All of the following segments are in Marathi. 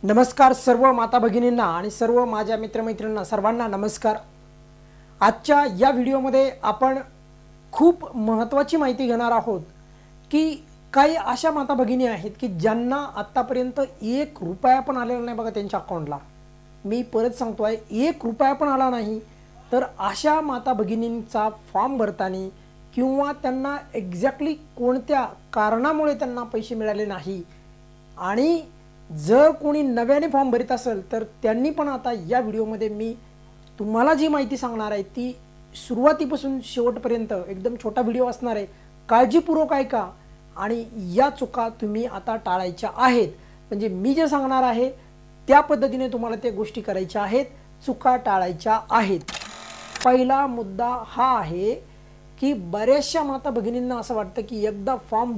नमस्कार सर्व माता भगिनींना आणि सर्व माझ्या मित्रमैत्रिणींना सर्वांना नमस्कार। आजच्या या व्हिडिओमध्ये आपण खूप महत्त्वाची माहिती घेणार आहोत की काही अशा माता भगिनी आहेत की ज्यांना आतापर्यंत 1 रुपया पण आलेला नाही बघा त्यांच्या अकाउंटला। मी परत सांगतोय 1 रुपया पण आला नाही। तर अशा माता भगिनींचा फॉर्म भरताना किंवा त्यांना एक्झॅक्टली कोणत्या कारणामुळे त्यांना पैसे मिळाले नाही आणि जर कोणी नव्याने फॉर्म भरत असेल तर त्यांनी पण आता या व्हिडिओमध्ये मी तुम्हाला जी माहिती सांगणार आहे ती सुरुवातीपासून शेवटपर्यंत एकदम छोटा व्हिडिओ असणार आहे। काळजीपूर्वक ऐका आणि या चुका तुम्ही आता टाळायच्या आहेत। म्हणजे मी जे सांगणार आहे त्या पद्धतीने तुम्हाला त्या गोष्टी करायच्या आहेत, चुका टाळायच्या आहेत। पहिला मुद्दा हा आहे की बऱ्याचशा माता भगिनींना असं वाटतं की एकदा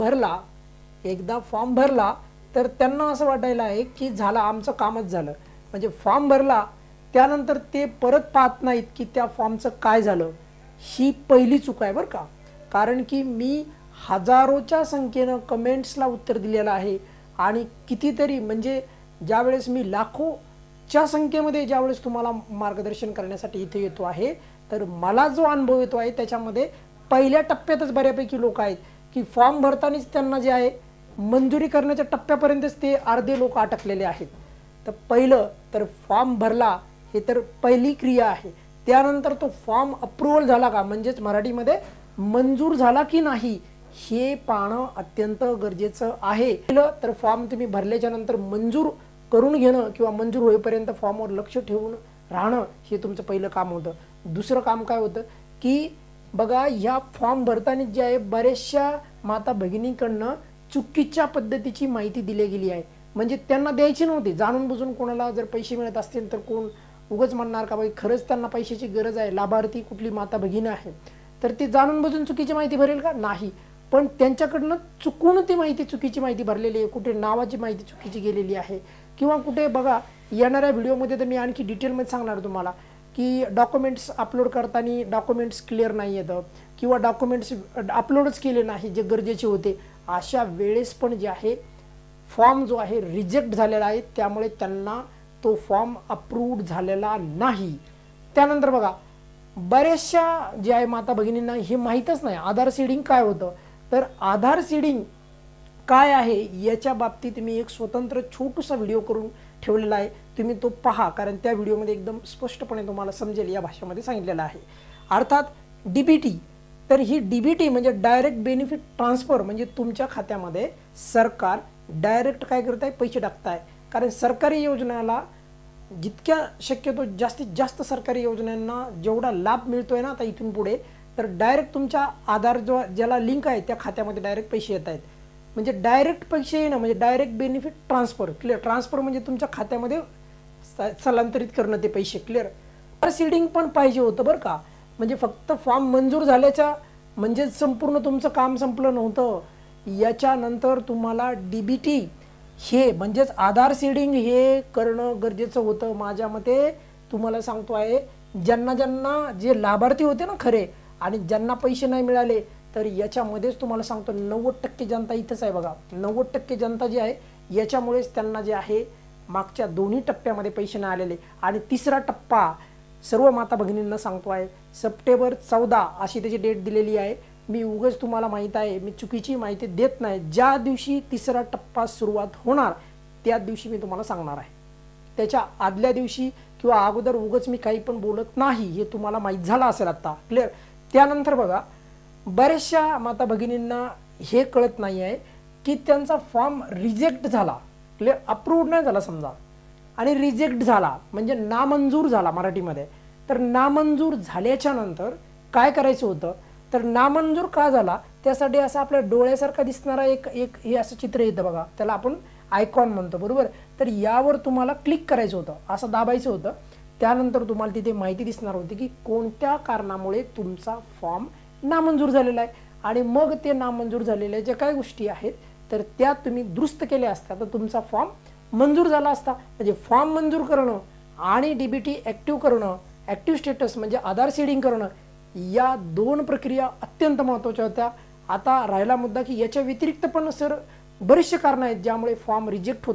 फॉर्म भरला तर त्यांना असं वाटायला आहे की झालं आमचं कामच झालं। म्हणजे फॉर्म भरला त्यानंतर ते परत पाहत नाहीत की त्या फॉर्मचं काय झालं। ही पहिली चूक आहे बरं का। कारण की मी हजारोच्या संख्येने कमेंट्सला उत्तर दिलेलं आहे आणि कितीतरी म्हणजे ज्यावेळेस मी लाखोच्या संख्येमध्ये ज्यावेळेस तुम्हाला मार्गदर्शन करण्यासाठी इथे येतो आहे तर मला जो अनुभव येतो आहे त्याच्यामध्ये पहिल्या टप्प्यातच बऱ्यापैकी लोक आहेत की फॉर्म भरतानाच त्यांना जे आहे मंजुरी करण्याच्या टप्प्यापर्यंतच ते अर्धे लोक अटकलेले आहेत। तर पहिलं तर फॉर्म भरला हे तर पहिली क्रिया आहे। त्यानंतर तो फॉर्म अप्रूव्हल झाला का म्हणजेच मराठीमध्ये मंजूर झाला की नाही हे पाहणं अत्यंत गरजेचं आहे। पहिलं तर फॉर्म तुम्ही भरल्याच्या नंतर मंजूर करून घेणं किंवा मंजूर होईपर्यंत फॉर्मवर लक्ष ठेवून राहणं हे तुमचं पहिलं काम होतं। दुसरं काम काय होतं की बघा ह्या फॉर्म भरताना जे आहे बऱ्याचशा माता भगिनींकडनं चुकीच्या पद्धतीची माहिती दिली गेली आहे। म्हणजे त्यांना द्यायची नव्हती। जाणून बुजून कोणाला जर पैसे मिळत असतील तर कोण उगाच म्हणणार का बाई खरंच त्यांना पैशाची गरज आहे, लाभार्थी कुठली माता भगिनी आहे तर ती जाणून बुजून चुकीची माहिती भरेल का? नाही। पण त्यांच्याकडनं चुकून ती माहिती चुकीची माहिती भरलेली आहे, कुठे नावाची माहिती चुकीची गेलेली आहे किंवा कुठे बघा येणाऱ्या व्हिडिओमध्ये तर मी आणखी डिटेलमध्ये सांगणार तुम्हाला की डॉक्युमेंट्स अपलोड करताना डॉक्युमेंट्स क्लिअर नाही येतं किंवा डॉक्युमेंट्स अपलोडच केले नाही जे गरजेचे होते। अशा वेळेस पण जे आहे फॉर्म जो आहे रिजेक्ट झालेला आहे त्यामुळे त्यांना तो फॉर्म अप्रूव्ड झालेला नाही। त्यानंतर बघा बऱ्याचशा जे आहे माता भगिनींना हे माहीतच नाही आधार सीडिंग काय होतं। तर आधार सीडिंग काय आहे याच्या बाबतीत मी एक स्वतंत्र छोटासा व्हिडिओ करून ठेवलेला आहे, तुम्ही तो पहा कारण त्या व्हिडिओमध्ये एकदम स्पष्टपणे तुम्हाला समजेल या भाषेमध्ये सांगितलेलं आहे। अर्थात डीबीटी तर ही डीबीटी म्हणजे डायरेक्ट बेनिफिट ट्रान्सफर म्हणजे तुमच्या खात्यामध्ये सरकार डायरेक्ट काय करत आहे पैसे टाकत आहे। कारण सरकारी योजनाला जितक्या शक्यतो जास्तीत जास्त सरकारी योजनांना जेवढा लाभ मिळतोय ना आता इथून पुढे तर डायरेक्ट तुमच्या आधार जो ज्याला लिंक आहे त्या खात्यामध्ये डायरेक्ट पैसे येत आहेत। म्हणजे डायरेक्ट पैसे येणं म्हणजे direct benefit transfer clear. Transfer म्हणजे तुमच्या खात्यामध्ये स्थलांतरित करणं ते पैसे क्लिअर। सीडिंग पण पाहिजे होतं बरं का। म्हणजे फक्त फॉर्म मंजूर झाल्याच्या म्हणजे संपूर्ण तुमचं काम संपलं नव्हतं। याच्यानंतर तुम्हाला डीबीटी हे म्हणजेच आधार सीडिंग हे करणं गरजेचं होतं। माझ्या मते तुम्हाला सांगतो आहे ज्यांना जे लाभार्थी होते ना खरे आणि ज्यांना पैसे नाही मिळाले तर याच्यामध्येच तुम्हाला सांगतो 90% जनता इथंच आहे बघा। 90% जनता जी आहे याच्यामुळेच त्यांना जे आहे मागच्या दोन्ही टप्प्यामध्ये पैसे नाही आलेले। आणि तिसरा टप्पा सर्व माता भगिनींना सांगतो आहे सप्टेंबर 14 अशी त्याची डेट दिलेली आहे। मी उगाच तुम्हाला माहीत आहे मी चुकीची माहिती देत नाही। ज्या दिवशी तिसरा टप्पा सुरुवात होणार त्या दिवशी मी तुम्हाला सांगणार आहे। त्याच्या आदल्या दिवशी किंवा अगोदर उगाच मी काही पण बोलत नाही हे तुम्हाला माहीत झालं असेल आता क्लिअर। त्यानंतर बघा बऱ्याचशा माता भगिनींना हे कळत नाही आहे की त्यांचा फॉर्म रिजेक्ट झाला क्लिअर, अप्रूव्ड नाही झाला समजा आणि रिजेक्ट झाला म्हणजे नामंजूर झाला मराठीमध्ये। तर नामंजूर झाल्याच्या नंतर काय करायचं होतं तर नामंजूर का झाला त्यासाठी असं आपल्या डोळ्यासारखा दिसणारा एक हे असं चित्र येतं बघा, त्याला आपण आयकॉन म्हणतो बरोबर। तर यावर तुम्हाला क्लिक करायचं होतं, असं दाबायचं होतं। त्यानंतर तुम्हाला तिथे माहिती दिसणार होती की कोणत्या कारणामुळे तुमचा फॉर्म नामंजूर झालेला आहे आणि मग ते नामंजूर झालेल्या ज्या काही गोष्टी आहेत तर त्या तुम्ही दुरुस्त केल्या असत्या तर तुमचा फॉर्म मंजूर झाला असता। म्हणजे फॉर्म मंजूर करणं आणि डीबीटी ॲक्टिव्ह करणं, ॲक्टिव्ह स्टेटस म्हणजे आधार सीडिंग करणं या दोन प्रक्रिया अत्यंत महत्त्वाच्या होत्या। आता राहिला मुद्दा की याच्या व्यतिरिक्त पण सर बरेचसे कारण आहेत ज्यामुळे फॉर्म रिजेक्ट होतो।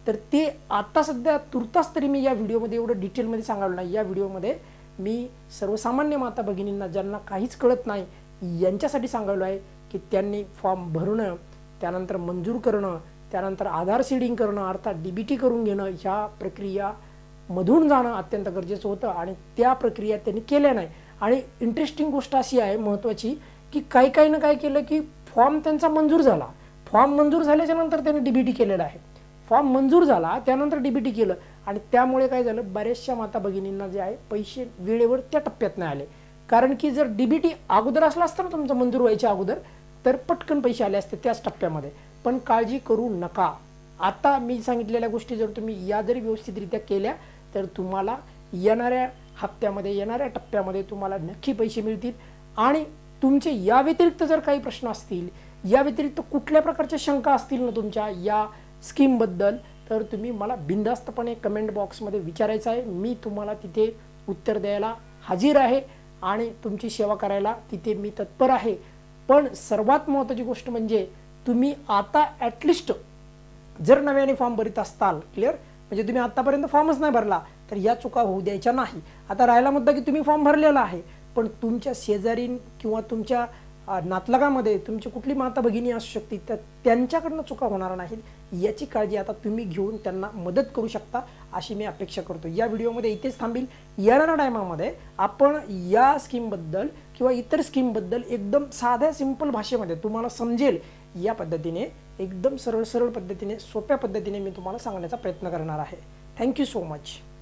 तर ते आता सध्या तुर्तास तरी मी या व्हिडिओमध्ये एवढं डिटेलमध्ये सांगायला नाही. या व्हिडिओमध्ये मी सर्वसामान्य माता भगिनींना ज्यांना काहीच कळत नाही यांच्यासाठी सांगायलो आहे की त्यांनी फॉर्म भरणं, त्यानंतर मंजूर करणं, त्यानंतर आधार सीडिंग करणं अर्थात DBT करून घेणं, ह्या प्रक्रियामधून जाणं अत्यंत गरजेचं होतं आणि त्या प्रक्रिया त्यांनी केल्या नाही. आणि इंटरेस्टिंग गोष्ट अशी आहे महत्त्वाची की काही काय केलं की फॉर्म त्यांचा मंजूर झाला, फॉर्म मंजूर झाल्याच्या नंतर त्यांनी DBT केलेला आहे. फॉर्म मंजूर झाला त्यानंतर DBT केलं आणि त्यामुळे काय झालं, बऱ्याचशा माता भगिनींना जे आहे पैसे वेळेवर त्या टप्प्यात नाही आले. कारण की जर DBT अगोदर असला असतं ना तुमचं मंजूर व्हायच्या अगोदर तर पटकन पैसे आले असते त्याच टप्प्यामध्ये. पण काळजी करू नका. आता मी सांगितलेल्या गोष्टी जर तुम्ही या जरी व्यवस्थितरित्या केल्या तर तुम्हाला येणाऱ्या हप्त्यामध्ये, येणाऱ्या टप्प्यामध्ये तुम्हाला नक्की पैसे मिळतील. आणि तुमचे या व्यतिरिक्त जर काही प्रश्न असतील, या व्यतिरिक्त कुठल्या प्रकारच्या शंका असतील ना तुमच्या या स्कीमबद्दल, तर तुम्ही मला बिनधास्तपणे कमेंट बॉक्समध्ये विचारायचं आहे. मी तुम्हाला तिथे उत्तर द्यायला हजर आहे आणि तुमची सेवा करायला तिथे मी तत्पर आहे. पण सर्वात महत्त्वाची गोष्ट म्हणजे तुम्ही आता ॲटलिस्ट जर नव्याने फॉर्म भरीत असताल, क्लिअर, म्हणजे तुम्ही आतापर्यंत फॉर्मच नाही भरला तर या चुका होऊ द्यायच्या नाही. आता राहिला मुद्दा की तुम्ही फॉर्म भरलेला आहे पण तुमच्या शेजारीन किंवा तुमच्या नातलगामध्ये तुमची कुठली माता भगिनी असू शकते तर त्यांच्याकडनं चुका होणार नाहीत याची काळजी आता तुम्ही घेऊन त्यांना मदत करू शकता अशी मी अपेक्षा करतो. या व्हिडिओमध्ये इथेच थांबील. येणाऱ्या टायमामध्ये आपण या स्कीमबद्दल किंवा इतर स्कीमबद्दल एकदम साध्या सिंपल भाषेमध्ये तुम्हाला समजेल या पद्धतीने, एकदम सरळ पद्धतीने, सोप्या पद्धतीने मी तुम्हाला सांगण्याचा प्रयत्न करणार आहे. Thank you so much.